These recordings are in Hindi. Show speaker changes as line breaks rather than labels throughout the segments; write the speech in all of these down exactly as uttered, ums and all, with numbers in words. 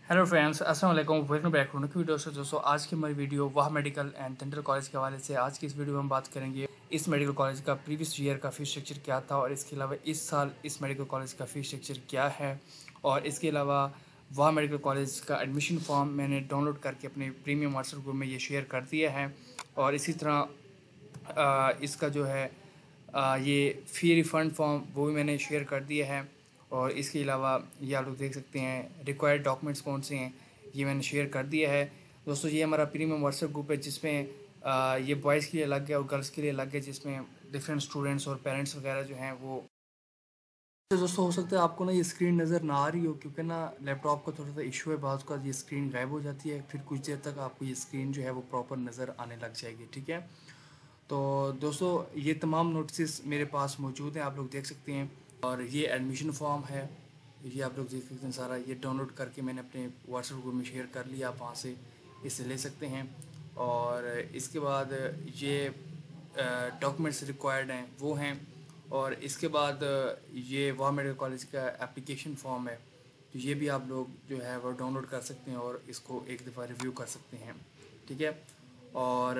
हेलो फ्रेंड्स, अस्सलाम वालेकुम। Welcome back to new video. से दोस्तों, आज की हमारी वीडियो वाह मेडिकल एंड डेंटल कॉलेज के हवाले से। आज की इस वीडियो में हम बात करेंगे इस मेडिकल कॉलेज का प्रीवियस ईयर का फीस स्ट्रक्चर क्या था, और इसके अलावा इस साल इस मेडिकल कॉलेज का फीस स्ट्रक्चर क्या है। और इसके अलावा वाह मेडिकल कॉलेज का एडमिशन फॉर्म मैंने डाउनलोड करके अपने प्रीमियम व्हाट्सएप ग्रुप में ये शेयर कर दिया है। और इसी तरह आ, इसका जो है आ, ये फ़ी रिफ़ंड फॉर्म वो भी मैंने शेयर कर दिया है। और इसके अलावा ये आप लोग देख सकते हैं रिक्वायर्ड डॉक्यूमेंट्स कौन से हैं, ये मैंने शेयर कर दिया है। दोस्तों, ये हमारा प्रीमियम व्हाट्सएप ग्रुप है जिसमें आ, ये बॉयज़ के लिए अलग है और गर्ल्स के लिए अलग है, जिसमें डिफरेंट स्टूडेंट्स और पेरेंट्स वगैरह जो हैं वो। तो दोस्तों, हो सकता है आपको ना ये स्क्रीन नज़र ना आ रही हो, क्योंकि ना लैपटॉप का थोड़ा सा इशू है। बाज़ का ये स्क्रीन गायब हो जाती है, फिर कुछ देर तक आपको ये स्क्रीन जो है वो प्रॉपर नज़र आने लग जाएगी। ठीक है, तो दोस्तों ये तमाम नोटिस मेरे पास मौजूद हैं, आप लोग देख सकते हैं। और ये एडमिशन फॉर्म है, ये आप लोग देख सकते हैं सारा। ये डाउनलोड करके मैंने अपने व्हाट्सएप ग्रुप में शेयर कर लिया, आप वहाँ से इसे ले सकते हैं। और इसके बाद ये डॉक्यूमेंट्स रिक्वायर्ड हैं वो हैं। और इसके बाद ये वाह मेडिकल कॉलेज का एप्लीकेशन फॉर्म है, तो ये भी आप लोग जो है वो डाउनलोड कर सकते हैं और इसको एक दफ़ा रिव्यू कर सकते हैं। ठीक है, और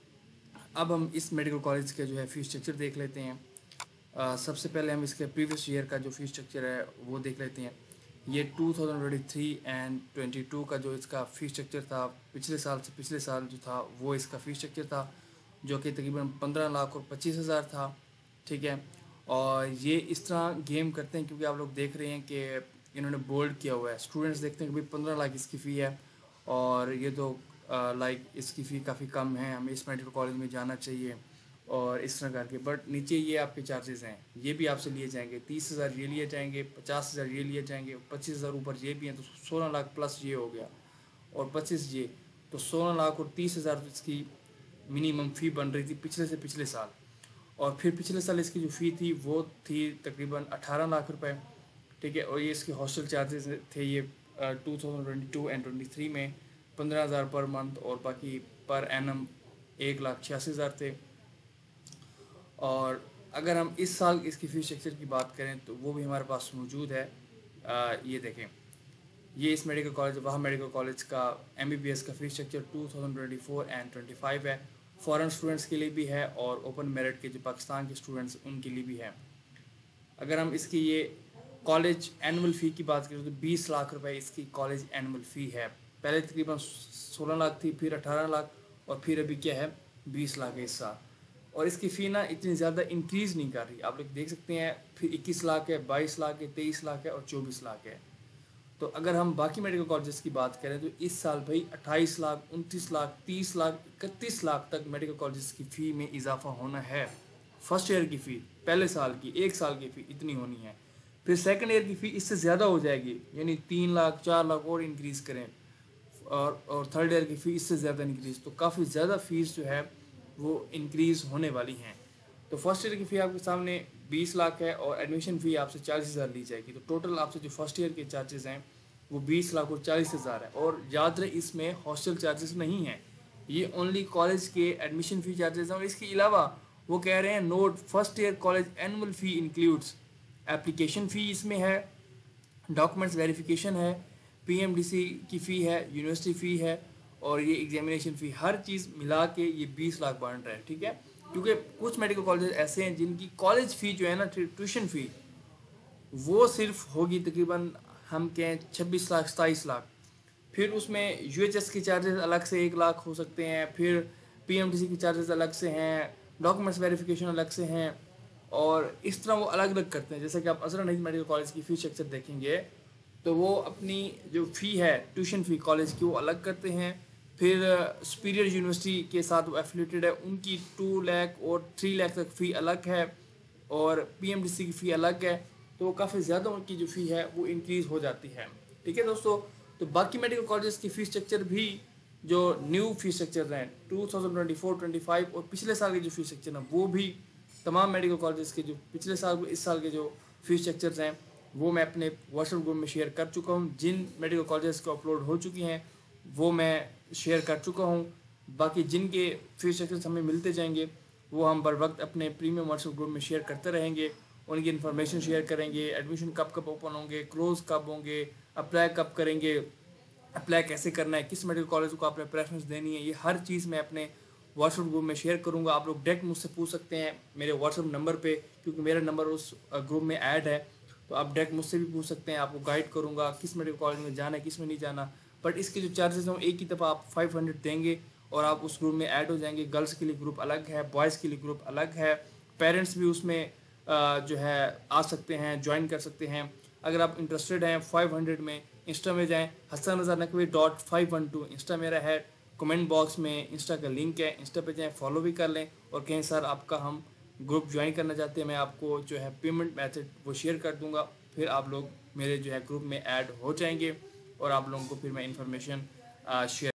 अब हम इस मेडिकल कॉलेज का जो है फ़ीस स्ट्रक्चर देख लेते हैं। आ, सबसे पहले हम इसके प्रीवियस ईयर का जो फ़ीस स्ट्रक्चर है वो देख लेते हैं। ये two thousand twenty three and twenty two का जो इसका फ़ीस स्ट्रक्चर था, पिछले साल से पिछले साल जो था वो इसका फ़ीस स्ट्रक्चर था, जो कि तकरीबन पंद्रह लाख और पच्चीस हज़ार था। ठीक है, और ये इस तरह गेम करते हैं क्योंकि आप लोग देख रहे हैं कि इन्होंने बोल्ड किया हुआ है। स्टूडेंट्स देखते हैं कि भाई पंद्रह लाख इसकी फ़ी है, और ये तो लाइक इसकी फ़ी काफ़ी कम है, हमें इस मेडिकल कॉलेज में जाना चाहिए और इस तरह करके। बट नीचे ये आपके चार्जेस हैं, ये भी आपसे लिए जाएंगे। तीस हज़ार ये लिए जाएंगे, पचास हज़ार ये लिए जाएंगे, पच्चीस हज़ार ऊपर ये भी हैं, तो सोलह लाख प्लस ये हो गया, और पच्चीस ये, तो सोलह लाख और तीस हज़ार इसकी मिनिमम फ़ी बन रही थी पिछले से पिछले साल। और फिर पिछले साल इसकी जो फ़ी थी वो थी तकरीबन अठारह लाख रुपए। ठीक है, और ये इसके हॉस्टल चार्जेस थे ये two thousand twenty two and twenty three में पंद्रह हज़ार पर मंथ, और बाकी पर एनम एक लाख छियासी हज़ार थे। और अगर हम इस साल इसकी फ़ीस स्ट्रक्चर की बात करें तो वो भी हमारे पास मौजूद है। आ, ये देखें, ये इस मेडिकल कॉलेज वाह मेडिकल कॉलेज का एम बी बी एस का fees structure two thousand twenty four and twenty five है। फॉरेन स्टूडेंट्स के लिए भी है और ओपन मेरिट के जो पाकिस्तान के स्टूडेंट्स उनके लिए भी है। अगर हम इसकी ये कॉलेज एनुअल फ़ी की बात करें तो बीस लाख रुपए इसकी कॉलेज एनुअल फ़ी है। पहले तकरीबन सोलह लाख थी, फिर अठारह लाख, और फिर अभी क्या है बीस लाख है इस साल। और इसकी फ़ी ना इतनी ज़्यादा इंक्रीज़ नहीं कर रही, आप लोग देख सकते हैं। फिर इक्कीस लाख है, बाईस लाख है, तेईस लाख है और चौबीस लाख है। तो अगर हम बाकी मेडिकल कॉलेजेस की बात करें तो इस साल भाई अट्ठाईस लाख, उनतीस लाख, तीस लाख, इकतीस लाख तक मेडिकल कॉलेजेस की फ़ी में इजाफा होना है। फर्स्ट ईयर की फ़ी, पहले साल की एक साल की फ़ी इतनी होनी है। फिर सेकंड ईयर की फ़ी इससे ज़्यादा हो जाएगी, यानी तीन लाख चार लाख और इंक्रीज़ करें, और और थर्ड ईयर की फ़ी इससे ज़्यादा इंक्रीज़। तो काफ़ी ज़्यादा फ़ीस जो है वो इंक्रीज़ होने वाली हैं। तो फर्स्ट ईयर की फ़ी आपके सामने बीस लाख है, और एडमिशन फ़ी आपसे चालीस हज़ार ली जाएगी। तो टोटल आपसे जो फर्स्ट ईयर के चार्जेस हैं वो बीस लाख और चालीस हज़ार है। और याद रहे इसमें हॉस्टल चार्जेस नहीं हैं, ये ओनली कॉलेज के एडमिशन फ़ी चार्जेस हैं। और इसके अलावा वो कह रहे हैं note first year college annual fee includes application fee इसमें है, डॉक्यूमेंट्स वेरिफिकेशन है, पीएमडीसी की फ़ी है, यूनिवर्सिटी फ़ी है, और ये एग्जामिनेशन फ़ी, हर चीज़ मिला के ये बीस लाख बन रहा है। ठीक है, क्योंकि कुछ मेडिकल कॉलेज ऐसे हैं जिनकी कॉलेज फ़ी जो है ना, ट्यूशन फ़ी, वो सिर्फ होगी तकरीबन हम कहें छब्बीस लाख सताईस लाख। फिर उसमें यूएचएस के चार्जेस अलग से एक लाख हो सकते हैं, फिर पीएमडीसी के चार्जेस अलग से हैं, डॉक्यूमेंट्स वेरिफिकेशन अलग से हैं, और इस तरह वो अलग अलग करते हैं। जैसे कि आप अजहर नईद मेडिकल कॉलेज की फ़ी स्ट्रक्चर देखेंगे तो वो अपनी जो फ़ी है ट्यूशन फ़ी कॉलेज की वो अलग करते हैं। फिर सुपीरियर यूनिवर्सिटी के साथ वो एफिलेटेड है, उनकी टू लाख और थ्री लाख तक फ़ी अलग है, और पीएमडीसी की फ़ी अलग है। तो काफ़ी ज़्यादा उनकी जो फ़ी है वो इंक्रीज़ हो जाती है। ठीक है दोस्तों, तो बाकी मेडिकल कॉलेजेस की फ़ी स्ट्रक्चर भी जो न्यू फ़ी स्ट्रक्चर हैं two thousand twenty four twenty five और पिछले साल के जो फ़ी स्ट्रक्चर हैं वो भी तमाम मेडिकल कॉलेजेस के जो पिछले साल इस साल के जो फ़ी स्ट्रक्चर्स हैं वो मैं अपने व्हाट्सएप ग्रुप में शेयर कर चुका हूँ। जिन मेडिकल कॉलेजेस को अपलोड हो चुकी हैं वो मैं शेयर कर चुका हूँ। बाकी जिनके फ़ी स्ट्रक्चर्स हमें मिलते जाएंगे वो हम बर वक्त अपने प्रीमियम व्हाट्सएप ग्रुप में शेयर करते रहेंगे, उनकी इन्फॉर्मेशन शेयर करेंगे, एडमिशन कब कब ओपन होंगे, क्लोज़ कब होंगे, अप्लाई कब करेंगे, अप्लाई कैसे करना है, किस मेडिकल कॉलेज को आपने प्रेफरेंस देनी है, ये हर चीज़ मैं अपने व्हाट्सएप ग्रुप में शेयर करूँगा। आप लोग डायरेक्ट मुझसे पूछ सकते हैं मेरे व्हाट्सएप नंबर पे, क्योंकि मेरा नंबर उस ग्रुप में ऐड है। तो आप डायरेक्ट मुझसे भी पूछ सकते हैं, आपको गाइड करूँगा किस मेडिकल कॉलेज में जाना है, किस में नहीं जाना। बट इसके जो चार्जेस हैं वो एक ही दफ़ा आप फाइव हंड्रेड देंगे और आप उस ग्रुप में ऐड हो जाएंगे। गर्ल्स के लिए ग्रुप अलग है, बॉयज़ के लिए ग्रुप अलग है। पेरेंट्स भी उसमें अ, जो है आ सकते हैं, ज्वाइन कर सकते हैं। अगर आप इंटरेस्टेड हैं फाइव हंड्रेड में, इंस्टा में जाएं, Hasan Raza Naqvi dot five one two insta मेरा है। कमेंट बॉक्स में इंस्टा का लिंक है, इंस्टा पे जाएं, फॉलो भी कर लें और कहें सर आपका हम ग्रुप ज्वाइन करना चाहते हैं, मैं आपको जो है पेमेंट मेथड वो शेयर कर दूंगा। फिर आप लोग मेरे जो है ग्रुप में ऐड हो जाएंगे और आप लोगों को फिर मैं इंफॉर्मेशन शेयर